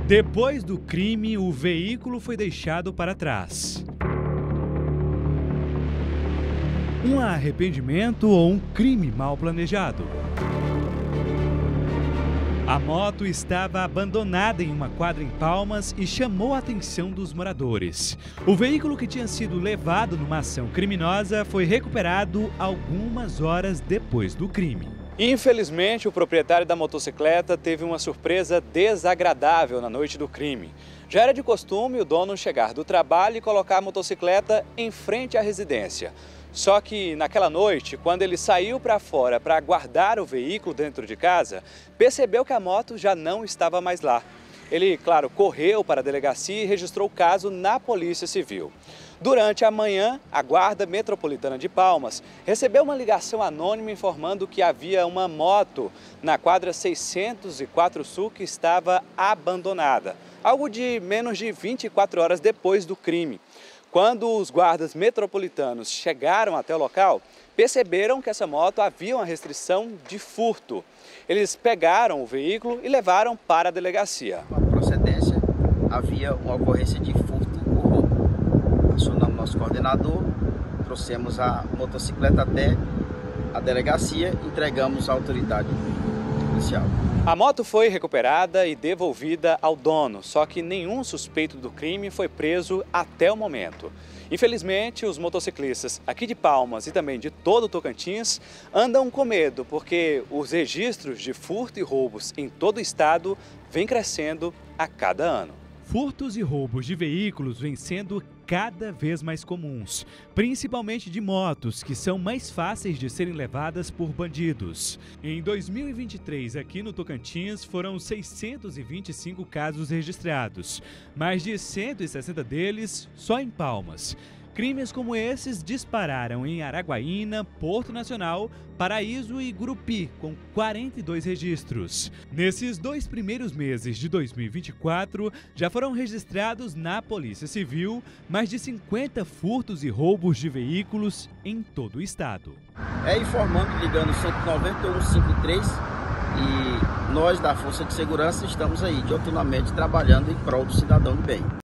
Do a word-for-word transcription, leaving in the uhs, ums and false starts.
Depois do crime, o veículo foi deixado para trás. Um arrependimento ou um crime mal planejado? A moto estava abandonada em uma quadra em Palmas e chamou a atenção dos moradores. O veículo, que tinha sido levado numa ação criminosa, foi recuperado algumas horas depois do crime. Infelizmente, o proprietário da motocicleta teve uma surpresa desagradável na noite do crime. Já era de costume o dono chegar do trabalho e colocar a motocicleta em frente à residência. Só que naquela noite, quando ele saiu para fora para guardar o veículo dentro de casa, percebeu que a moto já não estava mais lá. Ele, claro, correu para a delegacia e registrou o caso na Polícia Civil. Durante a manhã, a Guarda Metropolitana de Palmas recebeu uma ligação anônima informando que havia uma moto na quadra seiscentos e quatro Sul que estava abandonada, algo de menos de vinte e quatro horas depois do crime. Quando os guardas metropolitanos chegaram até o local, perceberam que essa moto havia uma restrição de furto. Eles pegaram o veículo e levaram para a delegacia. A procedência, havia uma ocorrência de furto ou roubo. Acionamos nosso coordenador, trouxemos a motocicleta até a delegacia e entregamos à autoridade policial. A moto foi recuperada e devolvida ao dono, só que nenhum suspeito do crime foi preso até o momento. Infelizmente, os motociclistas aqui de Palmas e também de todo o Tocantins andam com medo, porque os registros de furto e roubos em todo o estado vêm crescendo a cada ano. Furtos e roubos de veículos vêm sendo cada vez mais comuns, principalmente de motos, que são mais fáceis de serem levadas por bandidos. Em dois mil e vinte e três, aqui no Tocantins, foram seiscentos e vinte e cinco casos registrados, mais de cento e sessenta deles só em Palmas. Crimes como esses dispararam em Araguaína, Porto Nacional, Paraíso e Gurupi, com quarenta e dois registros. Nesses dois primeiros meses de dois mil e vinte e quatro, já foram registrados na Polícia Civil mais de cinquenta furtos e roubos de veículos em todo o estado. É informando, ligando cento e noventa e um, cinquenta e três, e nós da Força de Segurança estamos aí diuturnamente trabalhando em prol do cidadão de bem.